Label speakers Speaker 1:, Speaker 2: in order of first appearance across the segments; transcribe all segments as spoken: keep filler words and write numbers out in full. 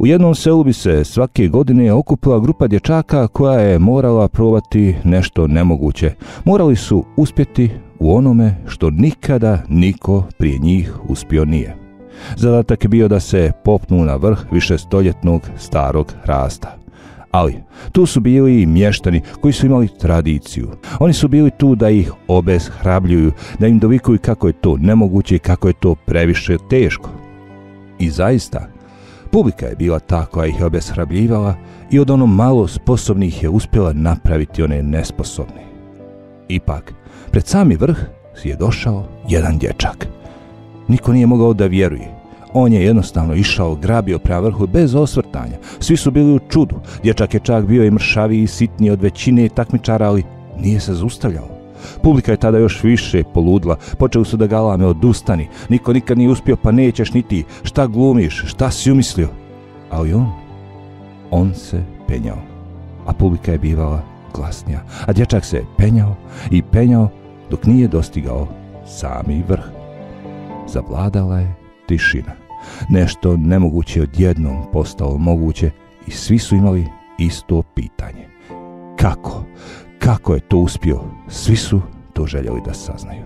Speaker 1: U jednom selu bi se svake godine okupila grupa dječaka koja je morala probati nešto nemoguće. Morali su uspjeti u onome što nikada niko prije njih uspio nije. Zadatak je bio da se popnu na vrh višestoljetnog starog hrasta. Ali tu su bili i mještani koji su imali tradiciju. Oni su bili tu da ih obeshrabljuju, da im dovikuju kako je to nemoguće i kako je to previše teško. I zaista, publika je bila ta koja ih je obeshrabljivala i od ono malo sposobnih je uspjela napraviti one nesposobne. Ipak, pred sami vrh je došao jedan dječak. Niko nije mogao da vjeruje. On je jednostavno išao, grabio prema vrhu bez osvrtanja. Svi su bili u čudu. Dječak je čak bio i mršaviji i sitniji od većine takmičara, ali nije se zaustavljao. Publika je tada još više poludila. Počeli su da galame: odustani, niko nikad nije uspio, pa nećeš ni ti, šta glumiš, šta si umislio? Ali on, on se penjao, a publika je bivala glasnija. A dječak se penjao i penjao dok nije dostigao sami vrh. Zavladala je tišina. Nešto nemoguće odjednom postalo moguće i svi su imali isto pitanje. Kako? Kako je to uspio? Svi su to željeli da saznaju.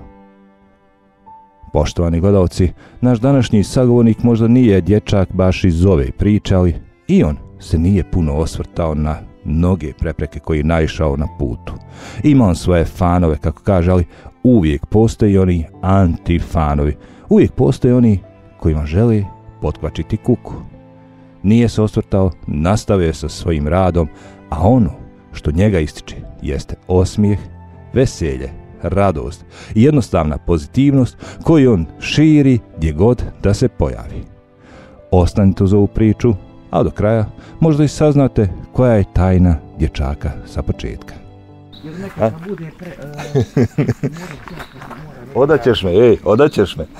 Speaker 1: Poštovani gledalci, naš današnji sagovornik možda nije dječak baš iz ove priče, ali i on se nije puno osvrtao na mnoge prepreke koje je naišao na putu. Ima on svoje fanove, kako kaže, ali uvijek postoje oni antifanovi. Uvijek postoje oni kojima želi potkvačiti kuku. Nije se osvrtao, nastavio sa svojim radom, a ono što njega ističe jeste osmijeh, veselje, radost i jednostavna pozitivnost koju on širi gdje god da se pojavi. Ostanite uz ovu priču, a do kraja možda i saznate koja je tajna dječaka sa početka. Odaćeš me, ej, odaćeš me.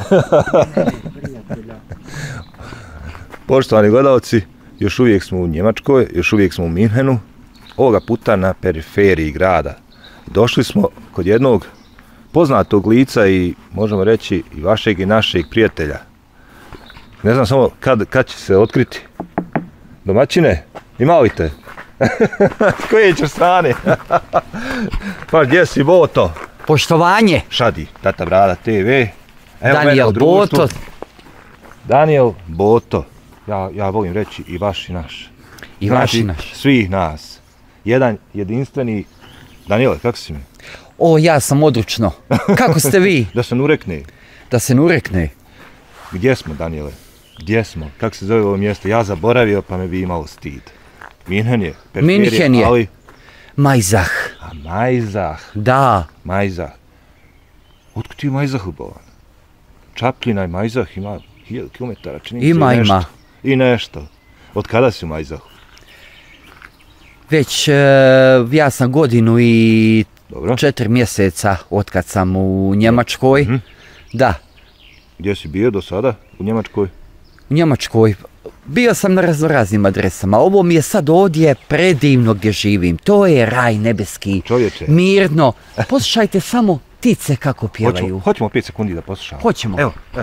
Speaker 1: Poštovani gledalci, još uvijek smo u Njemačkoj, još uvijek smo u Minhenu, ovoga puta na periferiji grada. Došli smo kod jednog poznatog lica i možemo reći i vašeg i našeg prijatelja. Ne znam samo kad, kad će se otkriti. Domaćine, ima li te? Koje ćeš strane? Pa gdje si, Boto?
Speaker 2: Poštovanje.
Speaker 1: Šadi, Tata Brada te ve.
Speaker 2: Evo Daniel Boto.
Speaker 1: Daniel Boto. Ja, ja volim reći i vaš i naš.
Speaker 2: I znači, vaš i naš.
Speaker 1: Svih nas. Jedan jedinstveni... Daniele, kako si mi?
Speaker 2: O, ja sam odlučno. Kako ste vi?
Speaker 1: Da se nurekne.
Speaker 2: Da se nurekne.
Speaker 1: Gdje smo, Daniele? Gdje smo? Kako se zove ovo mjesto? Ja zaboravio, pa me bi imalo stid. Minhen je.
Speaker 2: Minhen je.
Speaker 1: Ali...
Speaker 2: Majzah.
Speaker 1: A Majzah.
Speaker 2: Da.
Speaker 1: Majzah. Otkud ti u Majzahu bolan? Čapljina i Majzah ima hiljadu kilometara, čini se i
Speaker 2: ima,
Speaker 1: nešto.
Speaker 2: Ima.
Speaker 1: I nešto. Od kada si u Majzahu?
Speaker 2: Već, e, ja sam godinu i
Speaker 1: Dobro.
Speaker 2: četiri mjeseca od kad sam u Njemačkoj.
Speaker 1: Mm-hmm.
Speaker 2: Da.
Speaker 1: Gdje si bio do sada u Njemačkoj?
Speaker 2: U Njemačkoj. Bio sam na raznoraznim adresama. Ovo mi je sad ovdje predivno gdje živim. To je raj nebeski.
Speaker 1: Čovječe.
Speaker 2: Mirno. Poslušajte samo ptice kako pjevaju.
Speaker 1: Hoćemo, hoćemo pet sekundi da poslušamo.
Speaker 2: Hoćemo.
Speaker 1: Evo, evo.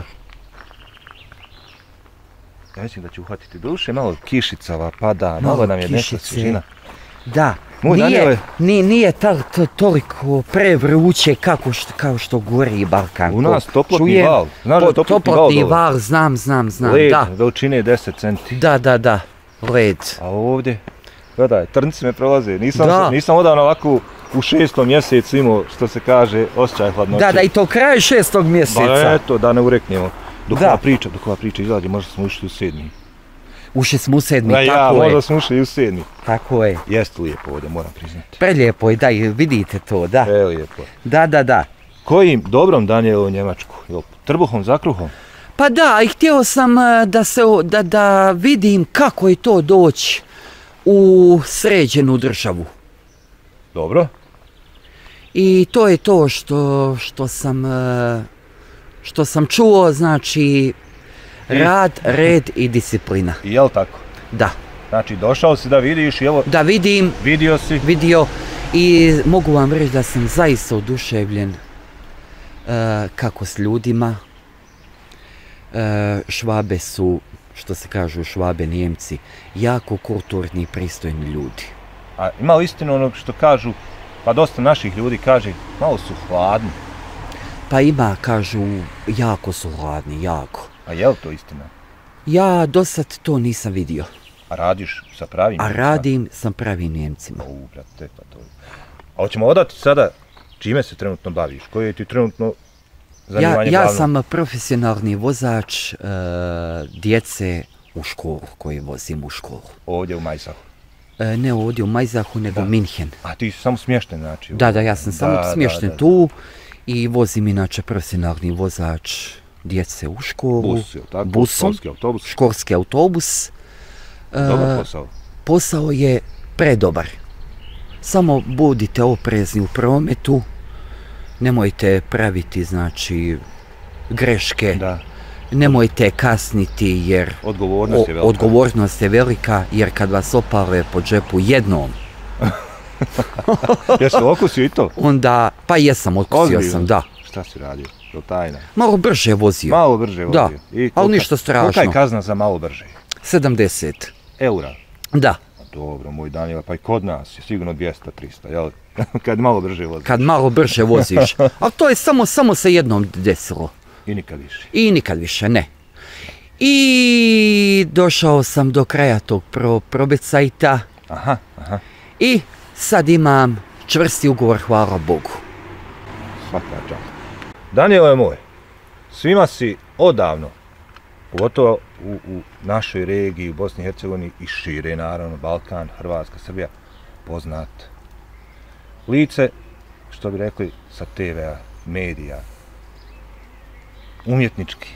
Speaker 1: Ja mislim da ću uhvatiti duše, malo kišicava pada, malo, malo nam je nešto svježina.
Speaker 2: Da,
Speaker 1: Moj,
Speaker 2: nije,
Speaker 1: Daniele,
Speaker 2: nije, nije ta, to, toliko prevruće kako što, kao što gori Balkan.
Speaker 1: U nas toplotni Čujem, val, znaš da je toplotni,
Speaker 2: toplotni
Speaker 1: val,
Speaker 2: val, znam, znam, znam,
Speaker 1: led,
Speaker 2: da.
Speaker 1: veličine deset centi.
Speaker 2: Da, da, da, led.
Speaker 1: A ovdje, gledaj, trnci me prolaze, nisam, nisam odavno ovako u šestom mjesecu imao, što se kaže, osjećaj hladnoće.
Speaker 2: Da, da, i to kraj šestog mjeseca.
Speaker 1: Ba eto, da ne ureknemo. Dok ova priča, dok ova priča izlazi, možda smo ušli u sedmi.
Speaker 2: Ušli smo u sedmi,
Speaker 1: da,
Speaker 2: tako
Speaker 1: ja,
Speaker 2: je.
Speaker 1: Ja, možda smo ušli u sedmi.
Speaker 2: Tako je.
Speaker 1: Jeste lijepo ovdje, moram priznati.
Speaker 2: Prelijepo je, da, vidite to, da.
Speaker 1: Prelijepo.
Speaker 2: Da, da, da.
Speaker 1: Kojim dobrom Daniel u Njemačku? Jel, trbuhom za kruhom?
Speaker 2: Pa da, i htio sam da, se, da, da vidim kako je to doći u sređenu državu.
Speaker 1: Dobro.
Speaker 2: I to je to što, što sam... što sam čuo, znači rad, red i disciplina.
Speaker 1: I jel tako?
Speaker 2: Da.
Speaker 1: Znači došao si da vidiš, evo...
Speaker 2: Da vidim.
Speaker 1: Vidio si.
Speaker 2: Vidio i mogu vam reći da sam zaista oduševljen uh, kako s ljudima. Uh, Švabe su što se kažu Švabe, Nijemci, jako kulturni i pristojni ljudi.
Speaker 1: A ima li istinu ono što kažu, pa dosta naših ljudi kaže, malo su hladni.
Speaker 2: Pa ima, kažu, jako su hladni, jako.
Speaker 1: A je li to istina?
Speaker 2: Ja do sad to nisam vidio.
Speaker 1: A radiš sa pravim
Speaker 2: A
Speaker 1: Njemcima?
Speaker 2: radim sa pravim Njemcima.
Speaker 1: U, brate, pa to je. A hoćemo odati sada čime se trenutno baviš? Koje je ti trenutno
Speaker 2: Ja,
Speaker 1: zanimanje
Speaker 2: ja
Speaker 1: glavno?
Speaker 2: sam profesionalni vozač e, djece u školu, koji vozim u školu.
Speaker 1: Ovdje u Majsahu.
Speaker 2: E, ne ovdje u Majzahu, nego
Speaker 1: Da.
Speaker 2: Minhen.
Speaker 1: A ti si samo smješten, znači?
Speaker 2: Da, da, ja sam samo
Speaker 1: Da,
Speaker 2: smješten
Speaker 1: da, da.
Speaker 2: tu i vozim inače profesionalni vozač djece u školu.
Speaker 1: Bus, je li tako?
Speaker 2: Busom,
Speaker 1: Školski autobus.
Speaker 2: školski autobus. E,
Speaker 1: Dobar posao.
Speaker 2: posao je predobar. Samo budite oprezni u prometu, nemojte praviti, znači, greške,
Speaker 1: Da.
Speaker 2: nemojte kasniti jer
Speaker 1: Odgovornost je
Speaker 2: o-
Speaker 1: velika.
Speaker 2: odgovornost je velika, jer kad vas opale po džepu jednom,
Speaker 1: Jesi okusio i to?
Speaker 2: onda, pa jesam, otkusio
Speaker 1: Ozbiljno?
Speaker 2: sam, da.
Speaker 1: Šta si radio? To tajna.
Speaker 2: Malo brže vozio,
Speaker 1: Malo brže
Speaker 2: Da,
Speaker 1: vozio. I
Speaker 2: ali
Speaker 1: kolika-
Speaker 2: ništa strašno.
Speaker 1: Kolika je kazna za malo brže?
Speaker 2: sedamdeset.
Speaker 1: Eura.
Speaker 2: Da,
Speaker 1: Dobro, moj Danijela, pa i kod nas je sigurno dvjesto trista, jel? Kad malo brže voziš.
Speaker 2: kad malo brže voziš. Ali to je samo, samo se jednom desilo.
Speaker 1: I nikad više.
Speaker 2: I nikad više, ne. I došao sam do kraja tog pro, probecajta
Speaker 1: Aha, aha,
Speaker 2: i sad imam čvrsti ugovor, hvala Bogu.
Speaker 1: svaka čast. Danijelo je moj, svima si odavno, pogotovo u, u našoj regiji, u Bosni i Hercegovini i šire, naravno, Balkan, Hrvatska, Srbija, poznat. Lice, što bi rekli, sa te vea, medija, umjetnički.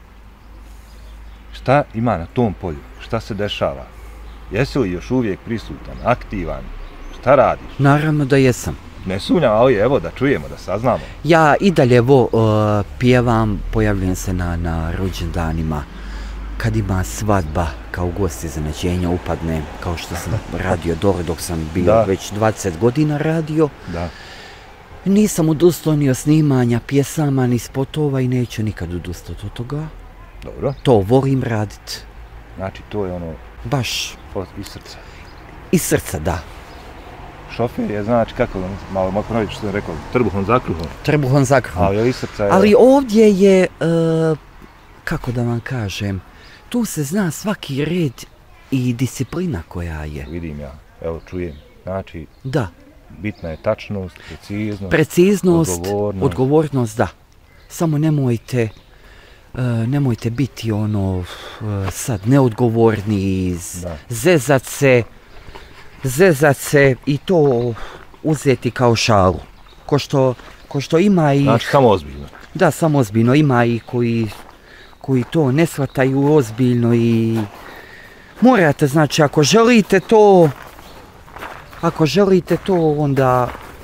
Speaker 1: Šta ima na tom polju? Šta se dešava? Jesi li još uvijek prisutan, aktivan? Šta radiš?
Speaker 2: Naravno da jesam.
Speaker 1: Ne sumnjam, ali evo da čujemo, da saznamo.
Speaker 2: Ja i dalje vo, uh, pjevam, pojavljujem se na, na rođendanima. Kad ima svadba, kao gost iznenađenja upadnem, kao što sam radio dole dok sam bio
Speaker 1: Da.
Speaker 2: već dvadeset godina radio.
Speaker 1: Da.
Speaker 2: Nisam odustao ni od snimanja pjesama, ni spotova i neću nikad odustati od toga.
Speaker 1: Dobro.
Speaker 2: To volim radit,
Speaker 1: Znači, to je ono
Speaker 2: baš
Speaker 1: od- iz srca.
Speaker 2: iz srca, da.
Speaker 1: Šofer je, znači, kako, malo malo ponoviti što sam rekao, trbuhom za kruhom,
Speaker 2: Trbuhom za kruhom.
Speaker 1: ali iz srca je...
Speaker 2: Ali ovdje je, e, kako da vam kažem, tu se zna svaki red i disciplina koja je.
Speaker 1: Vidim ja, evo, čujem. Znači,
Speaker 2: Da,
Speaker 1: bitna je tačnost, preciznost,
Speaker 2: preciznost,
Speaker 1: odgovornost.
Speaker 2: odgovornost, da. Samo nemojte, e, nemojte biti ono, e, sad neodgovorni, z-
Speaker 1: Da.
Speaker 2: zezat se, zezat se i to uzeti kao šalu. Ko što, ko što ima i...
Speaker 1: Znači, samo ozbiljno.
Speaker 2: Da, samo ozbiljno. Ima i koji, koji to ne shvataju ozbiljno i morate, znači, ako želite to, ako želite to, onda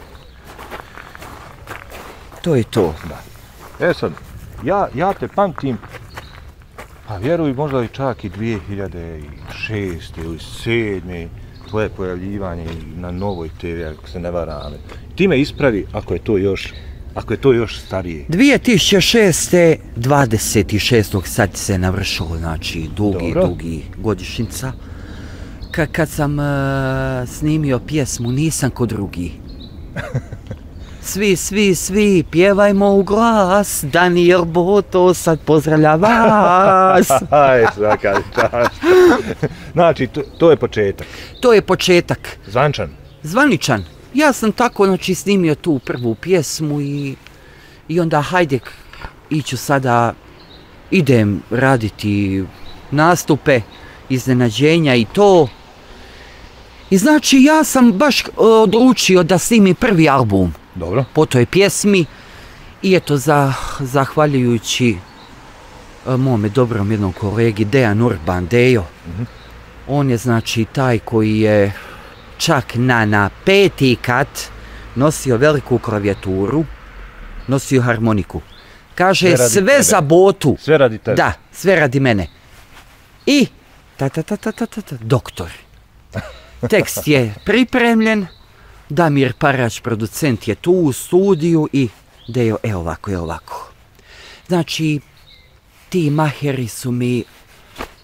Speaker 2: to je to.
Speaker 1: E sad, ja, ja te pamtim, pa vjeruj možda i čak i dvije hiljade šeste ili sedme tvoje pojavljivanje na Novoj te ve, ako se ne varam. Ti me ispravi ako je to još, ako je to još starije.
Speaker 2: dvije tisuće šeste. dvadeset šestog sad se navršilo, znači, dugi,
Speaker 1: Dobro.
Speaker 2: dugi godišnjica. Ka, kad sam uh, snimio pjesmu Nisam ko drugi. Svi, svi, svi, pjevajmo u glas, Daniel Boto sad pozdravlja vas.
Speaker 1: Aj, svaka čast. Znači, to, to je početak.
Speaker 2: To je početak,
Speaker 1: Zvančan.
Speaker 2: zvaničan. Ja sam tako, znači, snimio tu prvu pjesmu i, i onda hajde, iću sada, idem raditi nastupe, iznenađenja i to. I znači, ja sam baš uh, odlučio da snimim prvi album
Speaker 1: Dobro.
Speaker 2: po toj pjesmi i eto, za, zahvaljujući e, mome dobrom jednom kolegi Dejan Urban, Dejo,
Speaker 1: Mhm.
Speaker 2: on je znači taj koji je čak na, na peti kat nosio veliku klavijaturu, nosio harmoniku. Kaže,
Speaker 1: Sve radi
Speaker 2: sve
Speaker 1: tebe.
Speaker 2: za Botu.
Speaker 1: Sve radi tebe.
Speaker 2: Da, sve radi mene. I, ta ta ta ta ta ta, ta doktor. Tekst je pripremljen, Damir Parač, producent, je tu u studiju i Dejo, evo ovako, evo ovako. Znači, ti maheri su mi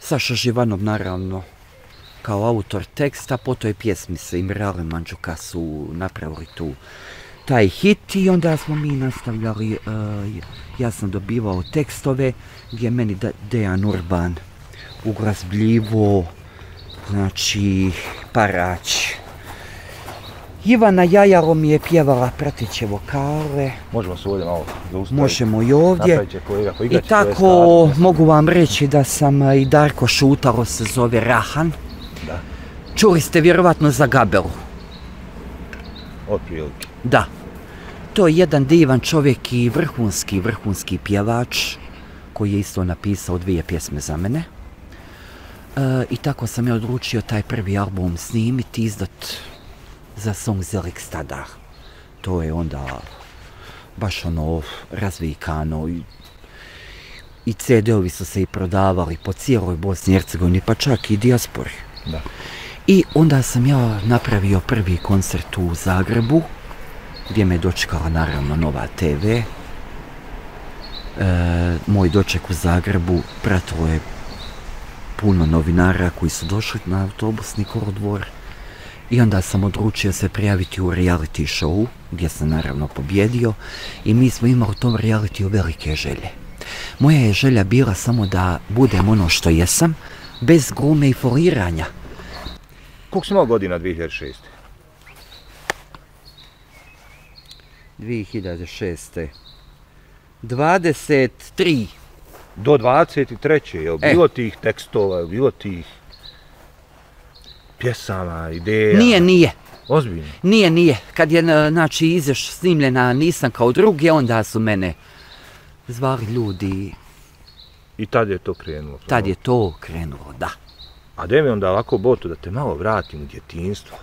Speaker 2: Saša Živanov, naravno, kao autor teksta, po toj pjesmi sa Imrale Mandžuka su napravili tu taj hit i onda smo mi nastavljali, uh, ja sam dobivao tekstove gdje je meni Dejan Urban uglazbljivo, znači Parać. Ivana Jajaro mi je pjevala prateće vokale.
Speaker 1: Možemo se ovdje malo zaustaviti.
Speaker 2: Možemo i ovdje.
Speaker 1: Kolega,
Speaker 2: I tako mogu vam reći da sam i Darko Šutalo se zove Rahan.
Speaker 1: Da.
Speaker 2: Čuli ste vjerovatno za Gabelu.
Speaker 1: Otprilike.
Speaker 2: Da. To je jedan divan čovjek i vrhunski, vrhunski pjevač koji je isto napisao dvije pjesme za mene. E, I tako sam ja odlučio taj prvi album snimiti, izdat za Song Zelik Stadar. To je onda baš ono razvikano i, i ce de ovi su se i prodavali po cijeloj Bosni i Hercegovini, pa čak i dijaspori.
Speaker 1: Da.
Speaker 2: I onda sam ja napravio prvi koncert u Zagrebu, gdje me je dočekala naravno Nova te ve. E, moj doček u Zagrebu pratilo je puno novinara koji su došli na autobusni kolodvor. I onda sam odlučio se prijaviti u reality show, gdje sam naravno pobjedio i mi smo imali u tom realitiju velike želje. Moja je želja bila samo da budem ono što jesam, bez glume i foliranja.
Speaker 1: Koliko si imao godina dvije hiljade šeste?
Speaker 2: dvije hiljade šeste. dvadeset tri.
Speaker 1: Do dvadeset treće. Je li bilo
Speaker 2: E.
Speaker 1: tih tekstova, je li bilo tih pjesama, ideja?
Speaker 2: Nije, nije.
Speaker 1: Ozbiljno?
Speaker 2: Nije, nije. Kad je, znači, izvješ snimljena Nisam kao drugi, onda su mene zvali ljudi.
Speaker 1: I tad je to krenulo?
Speaker 2: Tad je to krenulo, da.
Speaker 1: A da mi onda ovako boto da te malo vratim u djetinjstvo.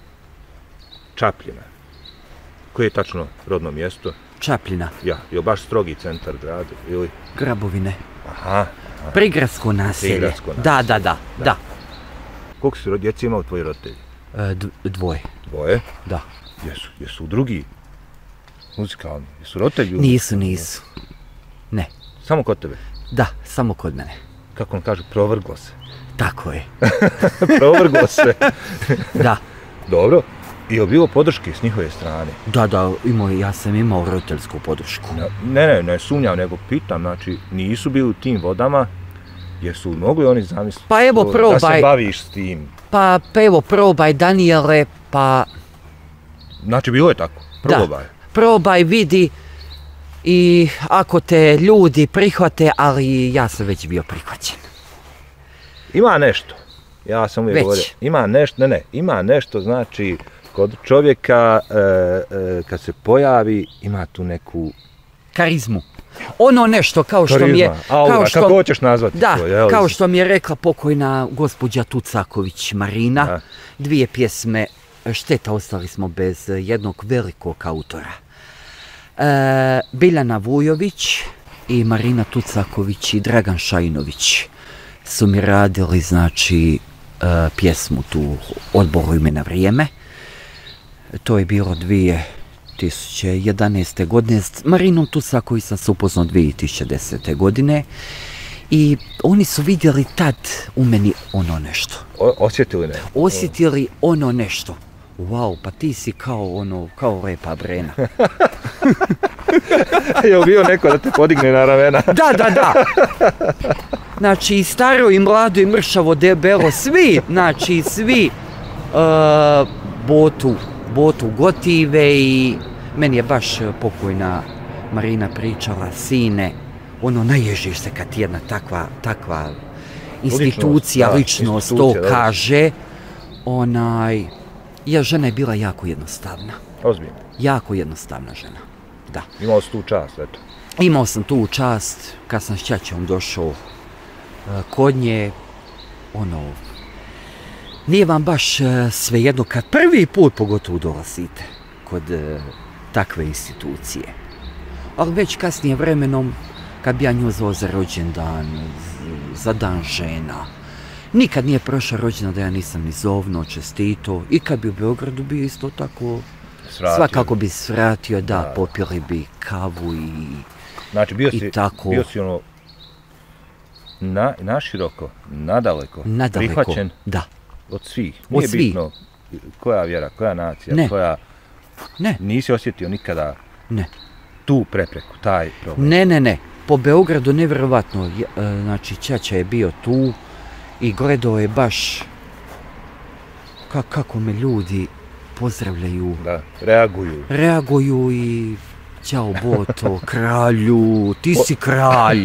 Speaker 1: Čapljina. Koje je tačno rodno mjesto?
Speaker 2: Čapljina.
Speaker 1: Ja, je baš strogi centar grada, ili?
Speaker 2: Grabovine.
Speaker 1: Aha. aha.
Speaker 2: Prigradsko naselje.
Speaker 1: Prigradsko naselje.
Speaker 2: Da, da, da,
Speaker 1: Da.
Speaker 2: da.
Speaker 1: Koliko su djece imali tvoji roditelji?
Speaker 2: E, d- dvoje,
Speaker 1: Dvoje?
Speaker 2: da.
Speaker 1: Jesu, jesu drugi muzikalni? Jesu roditelji bili?
Speaker 2: Nisu, nisu. Ne.
Speaker 1: Samo kod tebe?
Speaker 2: Da, samo kod mene.
Speaker 1: Kako on kaže, provrglo se.
Speaker 2: Tako je.
Speaker 1: Provrglo se.
Speaker 2: Da.
Speaker 1: Dobro. I je li bilo podrške s njihove strane?
Speaker 2: Da, da, imao, ja sam imao roditeljsku podršku.
Speaker 1: Ne, ne, ne sumnjam, nego pitam, znači, nisu bili u tim vodama, jesu li mogli oni zamisliti
Speaker 2: Pa evo,
Speaker 1: da
Speaker 2: probaj.
Speaker 1: se baviš s tim?
Speaker 2: Pa, pa evo, probaj Danijele, pa
Speaker 1: Znači, bilo je tako, probaj.
Speaker 2: da, probaj, vidi i ako te ljudi prihvate, ali ja sam već bio prihvaćen.
Speaker 1: Ima nešto, ja sam uvijek
Speaker 2: Već.
Speaker 1: govorio, ima nešto, ne, ne, ima nešto, znači, kod čovjeka, e, e, kad se pojavi, ima tu neku
Speaker 2: Karizmu. Ono nešto kao što mi je...
Speaker 1: karizma, aura,
Speaker 2: kao što,
Speaker 1: kako hoćeš nazvati
Speaker 2: da,
Speaker 1: to, jel?
Speaker 2: kao što mi je rekla pokojna gospođa Tucaković Marina,
Speaker 1: Da.
Speaker 2: dvije pjesme, šteta, ostali smo bez jednog velikog autora. E, Biljana Vujović i Marina Tucaković i Dragan Šajinović su mi radili, znači, e, pjesmu tu Odboruj me na vrijeme. To je bilo dvije tisuće jedanaeste. godine. S Marinom Tucaković sam se upoznao dvije tisuće desete. godine. I oni su vidjeli tad u meni ono nešto.
Speaker 1: O, osjetili ne?
Speaker 2: Osjetili ono nešto. Wow, pa ti si kao ono, kao lepa Brena.
Speaker 1: Je li bio neko da te podigne na ramena?
Speaker 2: Da, da, da. Znači, i staro, i mlado, i mršavo, debelo, svi, znači, svi uh, botu, botu gotive i meni je baš pokojna Marina pričala, sine, ono, naježiš se kad ti jedna takva, takva institucija,
Speaker 1: da,
Speaker 2: ličnost,
Speaker 1: institucija,
Speaker 2: to
Speaker 1: da.
Speaker 2: kaže, onaj, ja, žena je bila jako jednostavna,
Speaker 1: Ozbiljno.
Speaker 2: jako jednostavna žena, da.
Speaker 1: Imao si tu čast, eto.
Speaker 2: Imao sam tu čast, kad sam s ćaćom došao e, kod nje, ono, nije vam baš e, svejedno kad prvi put pogotovo dolazite kod e, takve institucije. Ali već kasnije vremenom, kad bi ja nju zvao za rođendan, z- za dan žena, nikad nije prošao rođendan da ja nisam ni zovno, čestito, i kad bi u Beogradu bio isto tako,
Speaker 1: Svratio.
Speaker 2: svakako bi svratio, da,
Speaker 1: Da.
Speaker 2: popili bi kavu i...
Speaker 1: Znači, bio
Speaker 2: I
Speaker 1: si,
Speaker 2: tako.
Speaker 1: bio si ono na, naširoko, nadaleko,
Speaker 2: Nadaleko,
Speaker 1: prihvaćen
Speaker 2: da.
Speaker 1: od svih. Nije
Speaker 2: Od svih.
Speaker 1: bitno koja vjera, koja nacija,
Speaker 2: Ne.
Speaker 1: koja...
Speaker 2: Ne,
Speaker 1: Nisi osjetio nikada
Speaker 2: ne.
Speaker 1: tu prepreku, taj problem.
Speaker 2: Ne, ne, ne. Po Beogradu nevjerovatno. Ja, e, Znači, ćaća je bio tu i gledao je baš ka, kako me ljudi pozdravljaju,
Speaker 1: Da, reaguju.
Speaker 2: reaguju i ćao Boto, kralju, ti si kralj.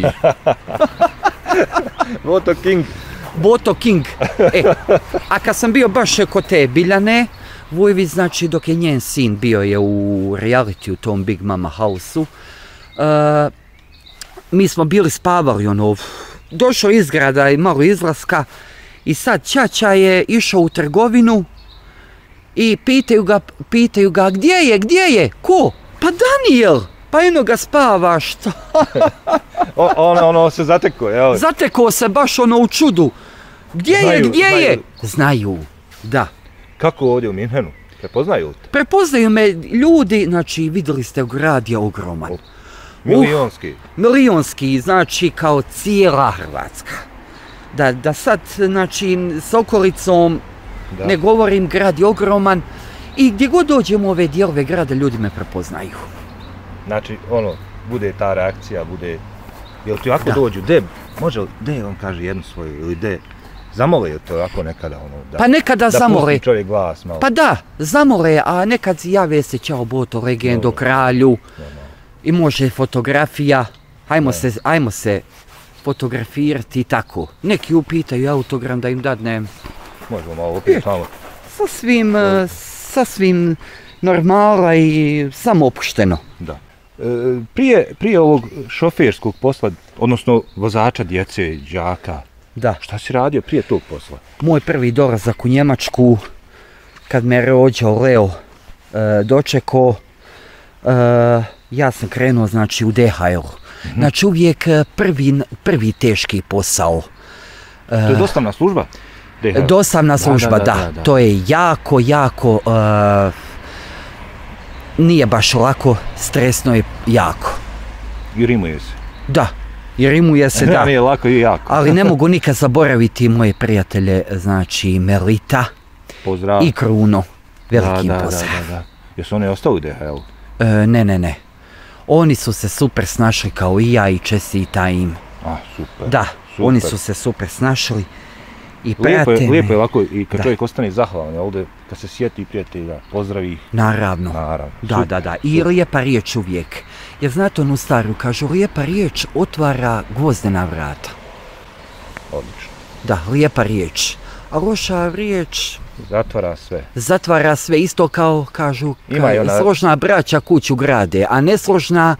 Speaker 1: Boto King.
Speaker 2: Boto King. E, a kad sam bio baš kod te Biljane, Vujević, znači dok je njen sin bio je u reality u tom Big Mama House-u, e, mi smo bili spavali, ono, došao iz grada i malo izlaska i sad ćaća je išao u trgovinu i pitaju ga, pitaju ga gdje je, gdje je, ko? Pa Daniel, pa eno ga spava, šta?
Speaker 1: O, ono, ono se zateko, evo.
Speaker 2: Zatekao se baš ono u čudu. Gdje
Speaker 1: Znaju,
Speaker 2: je, gdje
Speaker 1: znaju.
Speaker 2: je? Znaju, da.
Speaker 1: Kako ovdje u Minhenu? Prepoznaju te?
Speaker 2: Prepoznaju me ljudi, znači vidjeli ste grad je ogroman.
Speaker 1: O, Milionski.
Speaker 2: Milionski, znači kao cijela Hrvatska. Da, da sad, znači, s okolicom,
Speaker 1: Da.
Speaker 2: ne govorim, grad je ogroman i gdje god dođemo u ove dijelove grada, ljudi me prepoznaju.
Speaker 1: Znači, ono, bude ta reakcija, bude... Jel ti ovako
Speaker 2: Da.
Speaker 1: dođu, de, može li, de, on kaže jednu svoju, ili de, zamole je to ovako nekada, ono, da...
Speaker 2: Pa nekada
Speaker 1: da
Speaker 2: zamole.
Speaker 1: pusti čovjek glas malo.
Speaker 2: Pa da, zamole, a nekad jave se ćao Boto, legendo,
Speaker 1: Dobro.
Speaker 2: kralju
Speaker 1: Normalno.
Speaker 2: i može fotografija, ajmo se, ajmo se fotografirati i tako. Neki upitaju autogram da im dadnem.
Speaker 1: Možemo malo opet malo.
Speaker 2: Sasvim, eh, sasvim normala i samoopušteno.
Speaker 1: Da. E, prije, prije ovog šoferskog posla, odnosno vozača djece i đaka,
Speaker 2: Da.
Speaker 1: šta si radio prije tog posla?
Speaker 2: Moj prvi dolazak u Njemačku, kad me rođao Leo e, dočekao, e, ja sam krenuo znači u D H L. Znači uvijek e, prvi, prvi teški posao.
Speaker 1: To je dostavna služba? D H L?
Speaker 2: Dostavna služba, da,
Speaker 1: da, da, da.
Speaker 2: To je jako, jako, e, nije baš lako, stresno je jako.
Speaker 1: I rimuje se.
Speaker 2: Da, i rimuje se, da.
Speaker 1: Nije lako i jako.
Speaker 2: Ali ne mogu nikad zaboraviti moje prijatelje, znači Melita
Speaker 1: Pozdrav.
Speaker 2: i Kruno. Veliki
Speaker 1: da, da,
Speaker 2: pozdrav.
Speaker 1: Da, da, da. Jesu oni ostali u D H L?
Speaker 2: E, ne, ne, ne. Oni su se super snašli kao i ja i čestitam im.
Speaker 1: A, super.
Speaker 2: Da,
Speaker 1: super.
Speaker 2: oni su se super snašli i
Speaker 1: Lijepo
Speaker 2: prate
Speaker 1: je,
Speaker 2: me.
Speaker 1: lijepo je ovako i kad
Speaker 2: Da.
Speaker 1: čovjek ostane zahvalan, ovdje kad se sjeti prijatelja, pozdravi ih.
Speaker 2: Naravno.
Speaker 1: Naravno.
Speaker 2: Da,
Speaker 1: Super,
Speaker 2: da, da. I
Speaker 1: super.
Speaker 2: lijepa riječ uvijek. Jer znate onu staru, kažu, lijepa riječ otvara gvozdena vrata.
Speaker 1: Odlično.
Speaker 2: Da, lijepa riječ. A loša riječ
Speaker 1: Zatvara sve.
Speaker 2: zatvara sve, isto kao, kažu,
Speaker 1: Ima i
Speaker 2: ka-
Speaker 1: ona-
Speaker 2: složna braća kuću grade, a nesložna,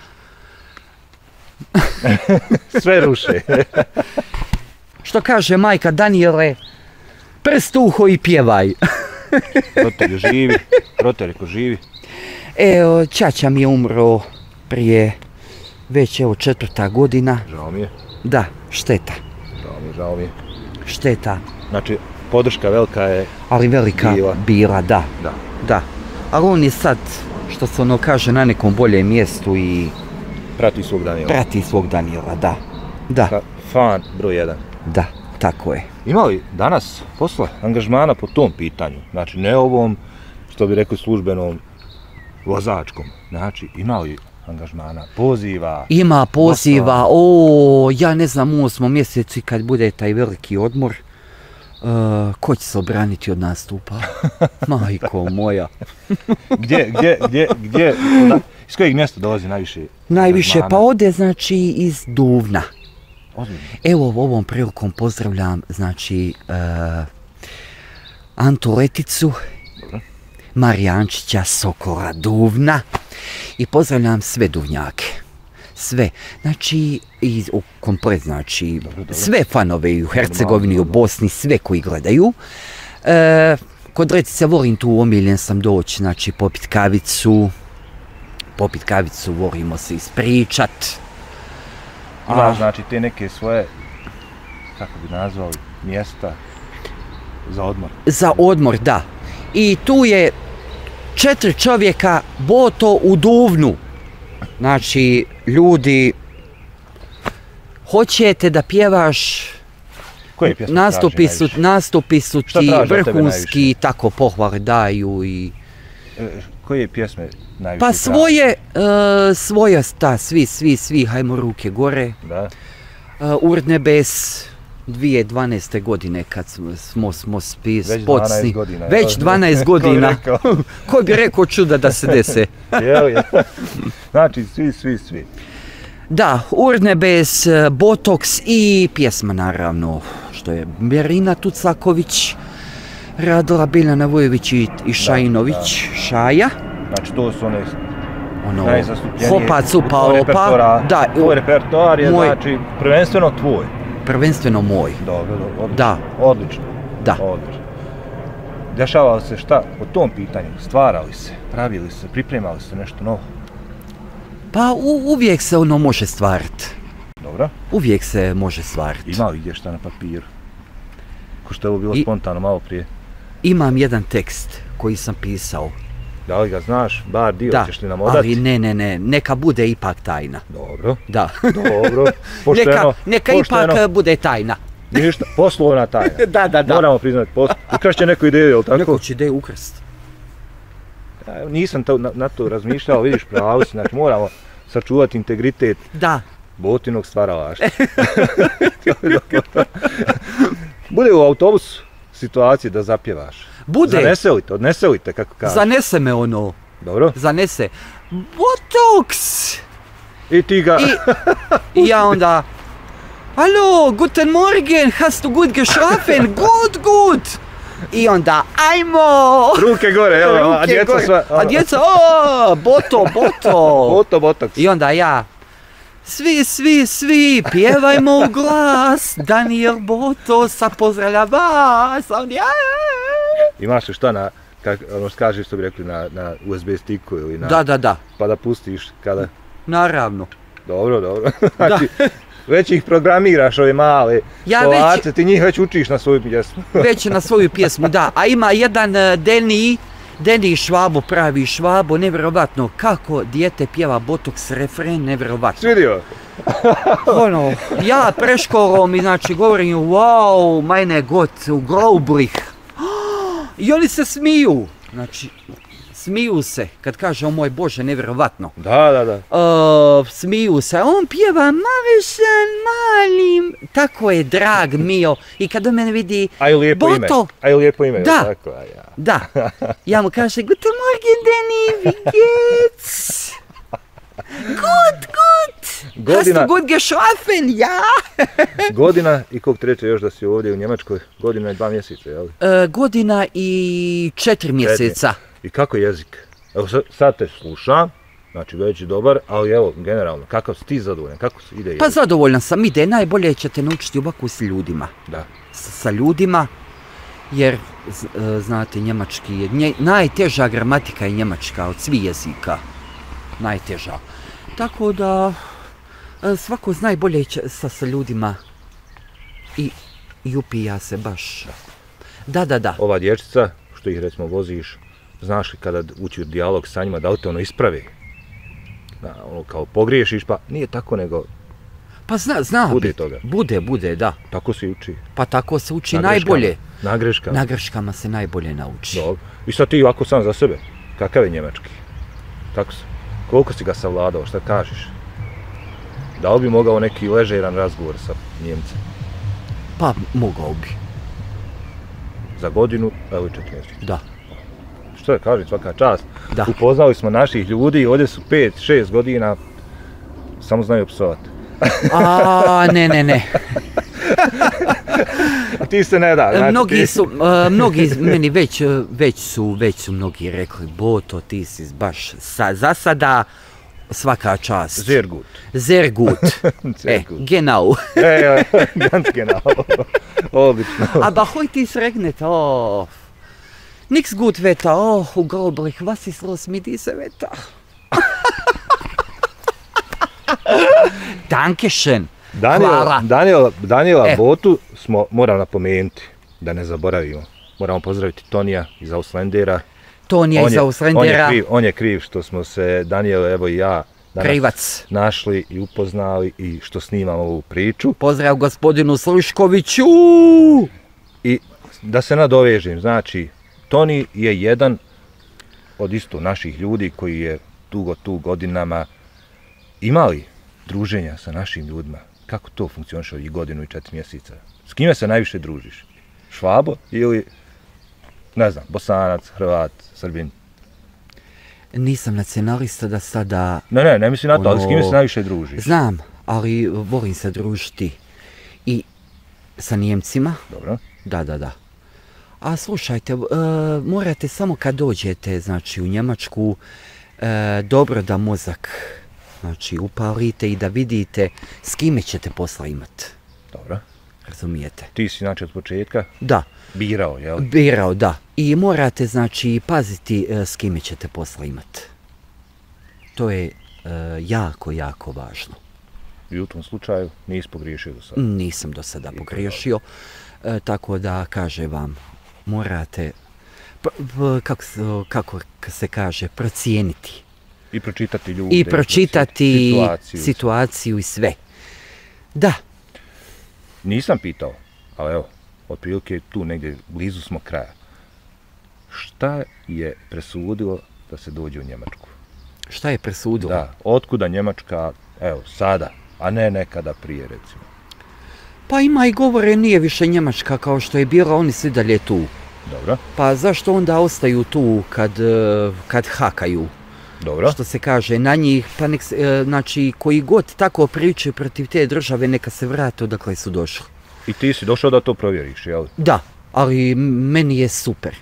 Speaker 1: Sve ruše.
Speaker 2: što kaže majka Daniele, prst u uho i pjevaj.
Speaker 1: Rotelju živi. Roteljko živi.
Speaker 2: Evo, ćaća mi je umro prije već evo četvrta godina.
Speaker 1: Žao mi je.
Speaker 2: Da, šteta,
Speaker 1: Žao mi je, žao mi je.
Speaker 2: šteta,
Speaker 1: Znači, podrška velika je...
Speaker 2: ali velika
Speaker 1: Bila.
Speaker 2: bila, da,
Speaker 1: Da.
Speaker 2: da. Ali on je sad, što se ono kaže, na nekom boljem mjestu i
Speaker 1: Prati svog Daniela.
Speaker 2: prati svog Daniela, da, da,
Speaker 1: Fa- Fan broj jedan.
Speaker 2: da, tako je.
Speaker 1: Ima li danas posla angažmana po tom pitanju? Znači, ne ovom, što bi rekli, službenom vozačkom. Znači, ima li angažmana, poziva?
Speaker 2: Ima poziva, o, ja ne znam, u osmom mjesecu kad bude taj veliki odmor, uh, ko će se obraniti od nastupa? Majko moja.
Speaker 1: Gdje, gdje, gdje, gdje, da, iz kojeg mjesta dolazi najviše
Speaker 2: Najviše pa
Speaker 1: angažmana?
Speaker 2: ode, znači, iz Duvna.
Speaker 1: Ozbiljno.
Speaker 2: Evo, ovom prilikom pozdravljam, znači, uh, Antu Leticu,
Speaker 1: Dobro.
Speaker 2: Marijančića, Sokola, Duvna i pozdravljam sve Duvnjake. Sve. Znači, i u komplet, znači,
Speaker 1: dobro.
Speaker 2: sve fanove i u Hercegovini, i u Bosni, sve koji gledaju. E, kod Letice volim tu, omiljen sam doći, znači, popit kavicu, popit kavicu, volimo se ispričat.
Speaker 1: Ima,
Speaker 2: A.
Speaker 1: znači, te neke svoje, kako bi nazvali, mjesta za odmor.
Speaker 2: Za odmor, da. I tu je četiri čovjeka Boto u Duvnu. Znači, ljudi hoćete da pjevaš,
Speaker 1: Koje pjesme
Speaker 2: nastupi
Speaker 1: traži
Speaker 2: su,
Speaker 1: najviše?
Speaker 2: nastupi su
Speaker 1: Šta
Speaker 2: ti
Speaker 1: traže od tebe
Speaker 2: vrhunski,
Speaker 1: najviše?
Speaker 2: tako pohvale daju i...
Speaker 1: E, Koje pjesme najviše
Speaker 2: Pa
Speaker 1: traži?
Speaker 2: svoje, e, svoje, ta, svi, svi, svi, hajmo ruke gore.
Speaker 1: Da.
Speaker 2: Uh, Urnebes dvije tisuće dvanaeste. godine kad smo, smo, smo spis,
Speaker 1: Već
Speaker 2: spocni.
Speaker 1: dvanaest godina.
Speaker 2: Već dvanaest godina. Ko bi rekao čuda da se dese?
Speaker 1: Jel, jel. Znači, svi, svi, svi.
Speaker 2: Da, Urnebes, Botoks i pjesma naravno, što je Berina Tucaković radila, Biljana Vujović i, i Šajinović,
Speaker 1: da.
Speaker 2: Šaja.
Speaker 1: Znači, to su one
Speaker 2: Ono,
Speaker 1: najzastupljenije.
Speaker 2: hopa, cupa,
Speaker 1: tvoj
Speaker 2: opa.
Speaker 1: repertoar-
Speaker 2: Da,
Speaker 1: Tvoj repertoar je,
Speaker 2: moj-
Speaker 1: znači, prvenstveno tvoj.
Speaker 2: prvenstveno moj.
Speaker 1: Dobro, dobro, odlično.
Speaker 2: Da.
Speaker 1: Odlično.
Speaker 2: Da.
Speaker 1: Odlično. Dešavalo se šta po tom pitanju? Stvarali se, pravili se, pripremali se nešto novo?
Speaker 2: Pa u, uvijek se ono može stvariti.
Speaker 1: Dobro.
Speaker 2: Uvijek se može stvariti.
Speaker 1: Ima li gdje šta na papiru? Ko što je ovo bilo
Speaker 2: I-
Speaker 1: spontano malo prije.
Speaker 2: Imam jedan tekst koji sam pisao.
Speaker 1: Da li ga znaš, bar dio,
Speaker 2: Da,
Speaker 1: ćeš li nam odati?
Speaker 2: ali ne, ne, ne, neka bude ipak tajna.
Speaker 1: Dobro,
Speaker 2: Da.
Speaker 1: dobro, pošteno,
Speaker 2: neka neka
Speaker 1: pošteno.
Speaker 2: ipak bude tajna.
Speaker 1: Ništa, poslovna tajna.
Speaker 2: Da, da, da.
Speaker 1: Moramo priznati, poslo... ukrašće neku ideju, jel tako?
Speaker 2: Neko će ideju ukrst.
Speaker 1: Ja, nisam to, na, na to razmišljao, vidiš, pravo si, znači moramo sačuvati integritet
Speaker 2: Da.
Speaker 1: Botinog stvaralaštva. Bude u autobusu situacije da zapjevaš.
Speaker 2: Bude.
Speaker 1: Zanese li te, odnese li te, kako kažeš?
Speaker 2: Zanese me ono.
Speaker 1: Dobro?
Speaker 2: Zanese. Botox!
Speaker 1: I ti ga...
Speaker 2: I, i ja onda... Hallo, guten Morgen, hast du gut geschlafen? Gut, gut! I onda, ajmo!
Speaker 1: Ruke gore, evo, a
Speaker 2: Ruke
Speaker 1: djeca
Speaker 2: gore.
Speaker 1: sva...
Speaker 2: A djeca, o, boto, boto!
Speaker 1: Boto, botoks.
Speaker 2: I onda ja, svi, svi, svi, pjevajmo u glas, Daniel Boto sa pozdravlja vas, a onda ja...
Speaker 1: Imaš li šta na, kak, ono što kažeš, što bi rekli, na, na U S B stiku ili na...
Speaker 2: Da, da, da,
Speaker 1: Pa da pustiš kada...
Speaker 2: naravno.
Speaker 1: Dobro, dobro. Znači, već ih programiraš ove male
Speaker 2: Ja
Speaker 1: Slovace, ti njih već učiš na svoju pjesmu.
Speaker 2: Već na svoju pjesmu, da. A ima jedan uh, Deni, Deni Švabo, pravi Švabo, nevjerovatno kako dijete pjeva Botox refren, nevjerovatno.
Speaker 1: Svidio?
Speaker 2: Ono, ja preškolom i znači govorim, wow, meine Gott, unglaublich. I oni se smiju, znači, smiju se, kad kaže, o moj Bože, nevjerovatno.
Speaker 1: Da, da, da.
Speaker 2: Uh, smiju se, on pjeva Marešan malim, tako je drag mio. I kada mene vidi
Speaker 1: A i lijepo ime.
Speaker 2: Boto,
Speaker 1: A i lijepo ime.
Speaker 2: Da.
Speaker 1: Tako, a ja.
Speaker 2: da, ja mu kažem, guten Morgen, Deni, wie geht's? Gut, gut.
Speaker 1: Godina-
Speaker 2: Hast du gut geschlafen? Ja.
Speaker 1: Godina i kog treće još da si ovdje u Njemačkoj, godina i dva mjeseca, jel?
Speaker 2: Uh, godina i četiri mjeseca.
Speaker 1: I kako jezik? Evo sad, sad te slušam, znači već je dobar, ali evo, generalno, kakav si ti zadovoljan, kako si ide jezik?
Speaker 2: Pa zadovoljna sam, ide, najbolje ćete naučiti ovako s ljudima.
Speaker 1: Da.
Speaker 2: S- sa ljudima, jer z- e, znate, njemački je, nje, najteža gramatika je njemačka od svih jezika. Najteža. Tako da, e, svako zna najbolje će sa, sa ljudima i, i upija se baš. Da, da, da.
Speaker 1: Ova dječica, što ih recimo voziš, znaš li kada ući u dijalog sa njima, da li te ono ispravi? Da, ono kao pogriješiš, pa nije tako nego,
Speaker 2: Pa zna, zna.
Speaker 1: Bude
Speaker 2: bit.
Speaker 1: toga.
Speaker 2: Bude, bude, da.
Speaker 1: tako se i uči.
Speaker 2: Pa tako se uči
Speaker 1: Na greškama.
Speaker 2: najbolje.
Speaker 1: Na greškama.
Speaker 2: Na greškama se najbolje nauči.
Speaker 1: Dobro. I sad ti ovako sam za sebe, kakav je njemački? Kako se? Koliko si ga savladao, šta kažeš? Da li bi mogao neki ležeran razgovor sa Njemcem?
Speaker 2: Pa mogao bi,
Speaker 1: Za godinu, evo i četiri mjeseca.
Speaker 2: da.
Speaker 1: Što je, kažem, svaka čast.
Speaker 2: Da.
Speaker 1: Upoznali smo naših ljudi, ovdje su pet, šest godina, samo znaju psovati.
Speaker 2: A, ne, ne, ne.
Speaker 1: A ti se ne da,
Speaker 2: E,
Speaker 1: znači
Speaker 2: Mnogi
Speaker 1: ti...
Speaker 2: su, e, mnogi meni već, e, već su, već su mnogi rekli, Boto, ti si baš sa, za sada svaka čast.
Speaker 1: Sehr gut.
Speaker 2: Sehr gut.
Speaker 1: Sehr
Speaker 2: E,
Speaker 1: gut.
Speaker 2: genau.
Speaker 1: E, ganz genau. Odlično.
Speaker 2: Aber heute ist regnet, oh. Nix gut Wetter, oh, unglaublich, was ist los mit diesem Wetter? Dankeschön.
Speaker 1: Daniela,
Speaker 2: Hvala.
Speaker 1: Daniela, Daniela
Speaker 2: E.
Speaker 1: Botu smo, moram napomenuti, da ne zaboravimo. Moramo pozdraviti Tonija iz Auslandera.
Speaker 2: Tonija iz
Speaker 1: on je
Speaker 2: Auslendera.
Speaker 1: kriv, on je kriv što smo se, Daniel, evo i ja,
Speaker 2: Krivac.
Speaker 1: Našli i upoznali i što snimamo ovu priču.
Speaker 2: Pozdrav gospodinu Sluškoviću!
Speaker 1: I da se nadovežem, znači, Toni je jedan od isto naših ljudi koji je dugo tu godinama imali druženja sa našim ljudima. Kako to funkcioniše ovih godinu i četiri mjeseca? S kime se najviše družiš? Švabo ili, ne znam, Bosanac, Hrvat, Srbin?
Speaker 2: Nisam nacionalista da sada...
Speaker 1: Ne, ne, ne mislim na to, ali s kime se najviše družiš?
Speaker 2: Znam, ali volim se družiti i sa Nijemcima.
Speaker 1: Dobro.
Speaker 2: Da, da, da. A slušajte, e, morate samo kad dođete, znači, u Njemačku, e, dobro da mozak, znači, upalite i da vidite s kime ćete posla imat.
Speaker 1: Dobro.
Speaker 2: Razumijete?
Speaker 1: Ti si, znači, od početka?
Speaker 2: Da.
Speaker 1: Birao, jel?
Speaker 2: Birao, da. I morate, znači, paziti e, s kime ćete posla imat. To je e, jako, jako važno.
Speaker 1: I u tom slučaju nisi pogriješio do sada?
Speaker 2: Nisam do sada pogriješio, e, tako da, kaže vam, morate, p, p, kako, kako se kaže, procijeniti.
Speaker 1: I pročitati ljude.
Speaker 2: I pročitati
Speaker 1: situaciju.
Speaker 2: situaciju i sve. Da.
Speaker 1: Nisam pitao, ali evo, otprilike tu negdje blizu smo kraja. Šta je presudilo da se dođe u Njemačku?
Speaker 2: Šta je presudilo?
Speaker 1: Da, otkuda Njemačka, evo, sada, a ne nekada prije, recimo.
Speaker 2: Pa ima i govore, nije više Njemačka kao što je bila, oni su i dalje tu.
Speaker 1: Dobro.
Speaker 2: Pa zašto onda ostaju tu kad, kad hakaju?
Speaker 1: Dobro.
Speaker 2: Što se kaže na njih, pa nek se, znači, koji god tako pričaju protiv te države, neka se vrate odakle su došli.
Speaker 1: I ti si došao da to provjeriš, jel?
Speaker 2: Da, ali meni je super.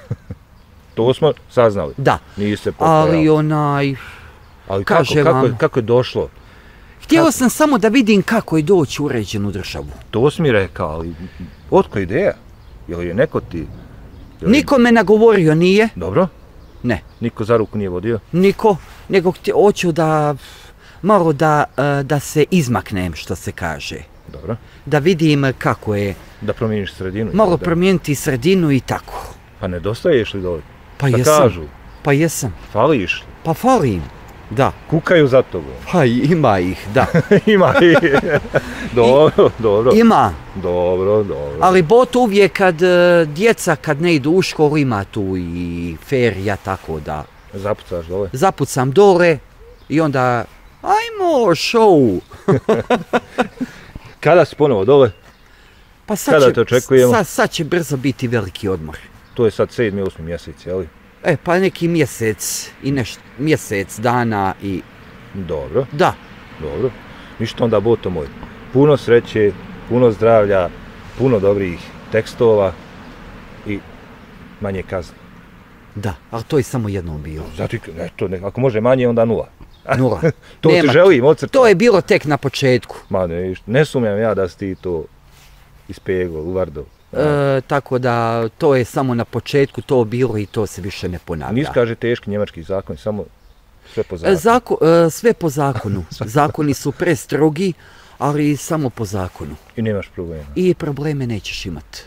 Speaker 1: To smo saznali.
Speaker 2: Da,
Speaker 1: Nije se popajao.
Speaker 2: ali onaj,
Speaker 1: ali kako,
Speaker 2: kaže
Speaker 1: kako,
Speaker 2: vam,
Speaker 1: kako je došlo?
Speaker 2: htjela
Speaker 1: kako?
Speaker 2: sam samo da vidim kako je doći u uređenu državu.
Speaker 1: To si mi rekao, ali otko ideja? Jel je neko ti... Jel...
Speaker 2: Niko me nagovorio nije.
Speaker 1: Dobro.
Speaker 2: Ne.
Speaker 1: Niko za ruku nije vodio?
Speaker 2: Niko, nego hoću da, malo da, da se izmaknem, što se kaže.
Speaker 1: Dobro.
Speaker 2: Da vidim kako je.
Speaker 1: Da promijeniš sredinu?
Speaker 2: Malo
Speaker 1: da...
Speaker 2: promijeniti sredinu i tako.
Speaker 1: Pa nedostaješ li dole?
Speaker 2: Pa
Speaker 1: da
Speaker 2: jesam.
Speaker 1: Kažu.
Speaker 2: Pa jesam.
Speaker 1: Fališ li?
Speaker 2: Pa falim, da.
Speaker 1: Kukaju za tobom?
Speaker 2: Pa ima ih, da.
Speaker 1: Ima ih. Dobro, I, dobro.
Speaker 2: Ima.
Speaker 1: Dobro, dobro.
Speaker 2: Ali bot uvijek kad uh, djeca kad ne idu u školu ima tu i ferija, tako da.
Speaker 1: Zapucaš dole?
Speaker 2: Zapucam dole i onda ajmo show.
Speaker 1: Kada si ponovo dole?
Speaker 2: Pa sad
Speaker 1: Kada
Speaker 2: će,
Speaker 1: te očekujemo?
Speaker 2: Sad, sad će brzo biti veliki odmor.
Speaker 1: To je sad sedmi, osmi mjesec, jeli?
Speaker 2: E, pa neki mjesec i nešto, mjesec dana i...
Speaker 1: Dobro.
Speaker 2: Da.
Speaker 1: Dobro. Ništa onda, boto moj. Puno sreće, puno zdravlja, puno dobrih tekstova i manje kazne.
Speaker 2: Da, ali to je samo jednom bilo.
Speaker 1: Zato, ne, to ne, ako može manje, onda nula.
Speaker 2: Nula.
Speaker 1: To
Speaker 2: Nema,
Speaker 1: ti želim, ocrta.
Speaker 2: To je bilo tek na početku.
Speaker 1: Ma ne, ne sumnjam ja da si ti to ispegao, uvardo.
Speaker 2: E, tako da to je samo na početku to bilo i to se više ne ponavlja.
Speaker 1: Nis kaže teški njemački zakon, samo sve po zakonu.
Speaker 2: E, zako, e, sve po zakonu. Zakoni su prestrogi, ali samo po zakonu.
Speaker 1: I nemaš problema.
Speaker 2: I probleme nećeš imat.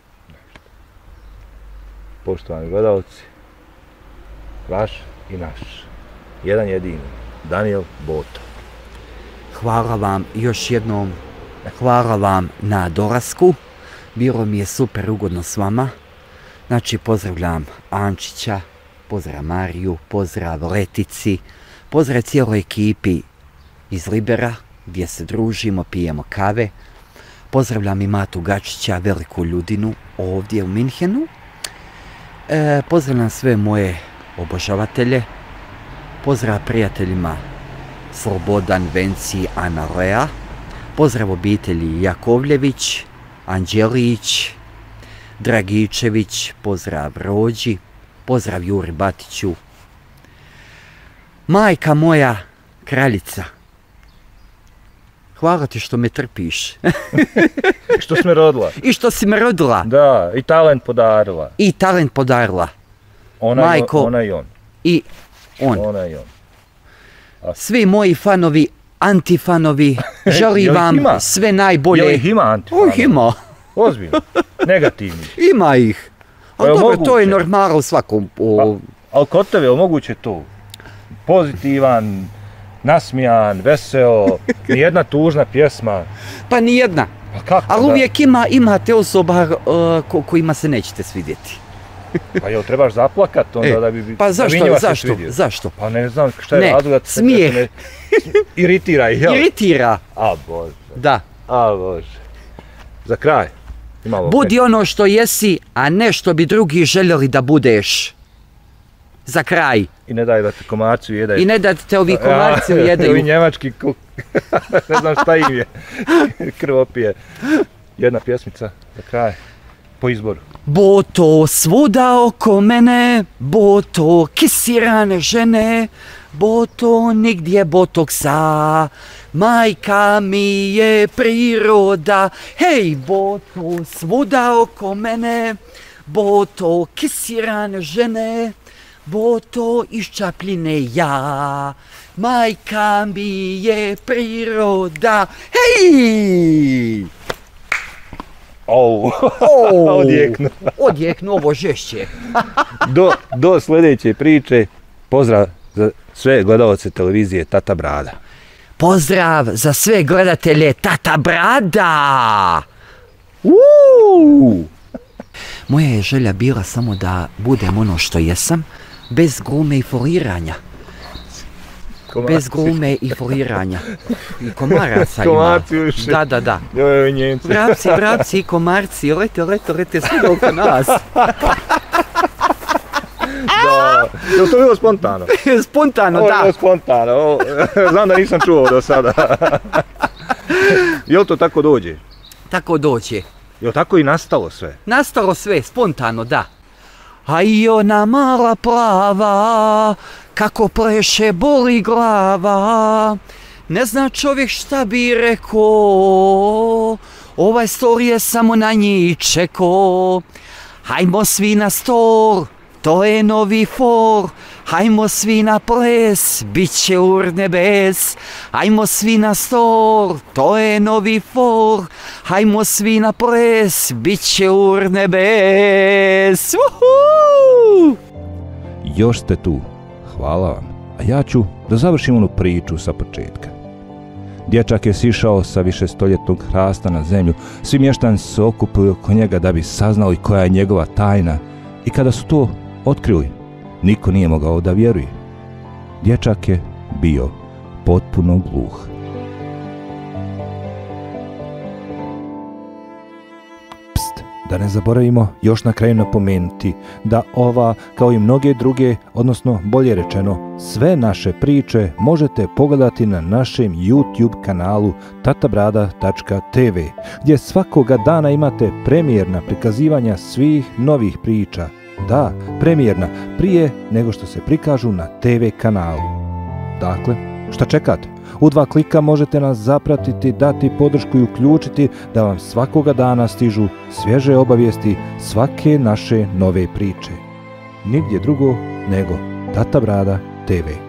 Speaker 1: Poštovani gledalci, vaš i naš, jedan jedini, Daniel Boto.
Speaker 2: Hvala vam još jednom, hvala vam na dolasku. Bilo mi je super ugodno s vama. Znači, pozdravljam Ančića, pozdrav Mariju, pozdrav Letici, pozdrav cijeloj ekipi iz Libera, gdje se družimo, pijemo kave. Pozdravljam i Matu Gačića, veliku ljudinu, ovdje u Minhenu. E, pozdravljam sve moje obožavatelje. Pozdrav prijateljima Slobodan, Venci, Ana Lea. Pozdrav obitelji Jakovljević, Anđelić, Dragičević, pozdrav Rođi, pozdrav Juri Batiću. Majka moja, kraljica, hvala ti što me trpiš.
Speaker 1: Što si me rodila.
Speaker 2: I što si me rodila.
Speaker 1: Da, i talent podarila.
Speaker 2: I talent podarila.
Speaker 1: Ona,
Speaker 2: Majko,
Speaker 1: i, ona i on.
Speaker 2: I on.
Speaker 1: Ona i on. A...
Speaker 2: Svi moji fanovi, antifanovi, želim vam ima? sve najbolje.
Speaker 1: Jel ih ima antifanova?
Speaker 2: Oh, ima.
Speaker 1: Ozbiljno. Negativni.
Speaker 2: Ima ih. Ali dobro, moguće? To je normala u svakom... O...
Speaker 1: Pa, ali kod tebe je moguće to? Pozitivan, nasmijan, veseo, nijedna tužna pjesma.
Speaker 2: Pa nijedna.
Speaker 1: Pa kako
Speaker 2: Ali
Speaker 1: da?
Speaker 2: uvijek ima, imate osoba uh, ko, kojima se nećete svidjeti.
Speaker 1: Pa jel trebaš zaplakat onda
Speaker 2: E,
Speaker 1: da bi
Speaker 2: pa
Speaker 1: da
Speaker 2: zašto,
Speaker 1: bi njima se
Speaker 2: zašto,
Speaker 1: svidio?
Speaker 2: zašto?
Speaker 1: Pa ne znam šta je
Speaker 2: Ne,
Speaker 1: razlog da te
Speaker 2: smijeh.
Speaker 1: ne iritira, jel?
Speaker 2: Iritira.
Speaker 1: A Bože,
Speaker 2: Da.
Speaker 1: a Bože. Za kraj. Imamo
Speaker 2: Budi ono što jesi, a ne što bi drugi željeli da budeš. Za kraj.
Speaker 1: I ne daj da te komarci ujedaju.
Speaker 2: I ne da te ovi komarci
Speaker 1: Ovi
Speaker 2: ujedaju.
Speaker 1: njemački kuk. Ne znam šta im je. Krvopije. Jedna pjesmica za kraj. Po izboru.
Speaker 2: Boto svuda oko mene, boto kisirane žene, boto nigdje botoksa, majka mi je priroda. Hej, boto svuda oko mene, boto kisirane žene, boto iz Čapljine ja, majka mi je priroda. Hej!
Speaker 1: Au,
Speaker 2: Oh,
Speaker 1: odjeknu.
Speaker 2: Odjeknu ovo žešće.
Speaker 1: Do, do sljedeće priče, pozdrav za sve gledalce televizije Tata Brada.
Speaker 2: Pozdrav za sve gledatelje Tata Brada! Uuu! Moja je želja bila samo da budem ono što jesam, bez glume i foliranja.
Speaker 1: Komarci.
Speaker 2: Bez glume i foliranja. I komaraca ima.
Speaker 1: Komarci uši.
Speaker 2: Da, da, da.
Speaker 1: Joj, Njemci.
Speaker 2: Vrapci, vrapci i komarci, lete, lete, lete, svi oko nas.
Speaker 1: Da. Je li to bilo spontano?
Speaker 2: Spontano,
Speaker 1: Ovo je
Speaker 2: da.
Speaker 1: bilo spontano. Ovo, znam da nisam čuo do sada. Je li to tako dođe?
Speaker 2: Tako dođe.
Speaker 1: Je li tako i nastalo sve?
Speaker 2: Nastalo sve, spontano, da. A i ona mala plava, kako pleše boli glava, ne zna čovjek šta bi rekao, ovaj stol je samo na njih čeko. Hajmo svi na stol, to je novi for, hajmo svi na ples, bit će ur nebes. Hajmo svi na stol, to je novi for, hajmo svi na ples, bit će ur nebes. Uhu!
Speaker 1: Još ste tu. Hvala vam. A ja ću da završim onu priču sa početka. Dječak je sišao sa višestoljetnog hrasta na zemlju. Svi mještani su se okupili oko njega da bi saznali koja je njegova tajna. I kada su to otkrili, niko nije mogao da vjeruje. Dječak je bio potpuno gluh. Pst, da ne zaboravimo još na kraju napomenuti da ova, kao i mnoge druge, odnosno bolje rečeno, sve naše priče možete pogledati na našem YouTube kanalu tatabrada tačka te ve, gdje svakoga dana imate premijerna prikazivanja svih novih priča. Da, premijerna, prije nego što se prikažu na te ve kanalu. Dakle, šta čekate? U dva klika možete nas zapratiti, dati podršku i uključiti da vam svakoga dana stižu svježe obavijesti svake naše nove priče. Nigdje drugo nego Tata Brada te ve.